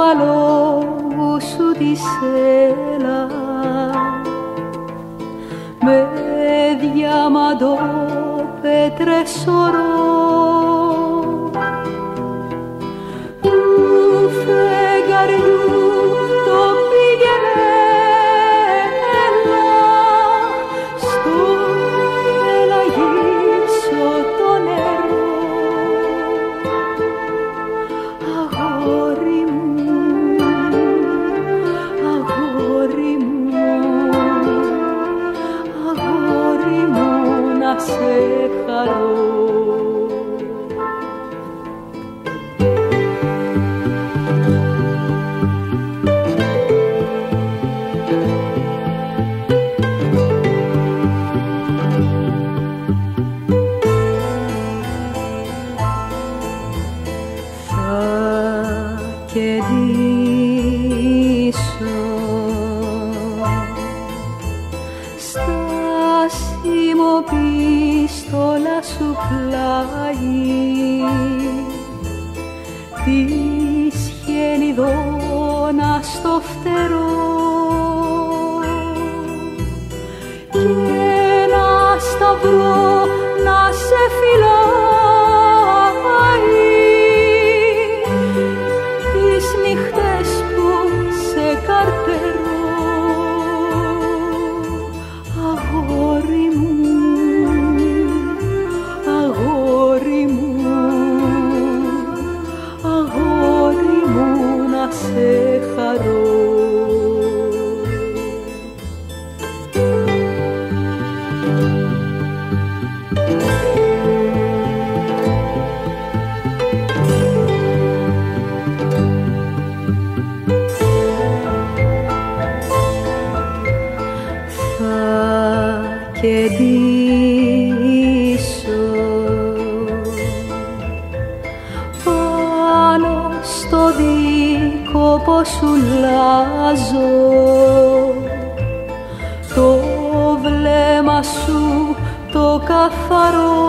αλόγου σου τη σέλα με διαμαντόπετρες ορό του φεγγαριού το πήγαινε έλα στο ελαγίσιο το νερό αγόρι μου, αγόρι μου, αγόρι μου να σε χαρώ. Της χελιδώνα στο φτερό και ένα σταυρό να σε φυλάει τις νύχτες που σε καρτερώ αγόρι μου, αγόρι μου, αγόρι μου να σε χαρώ. Θα κεντήσω πάνω στο δίκοπο σου λάζω το βλέμμα σου το καθαρό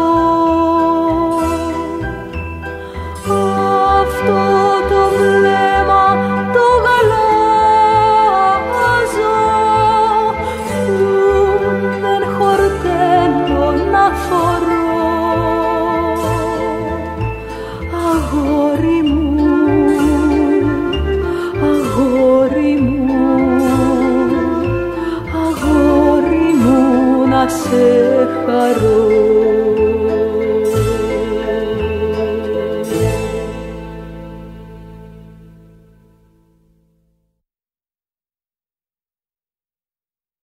αυτό το βλέμμα το γαλάζω που δεν χορταίνω να φορώ αγόρι μου, αγόρι μου, αγόρι μου να σε χαρώ.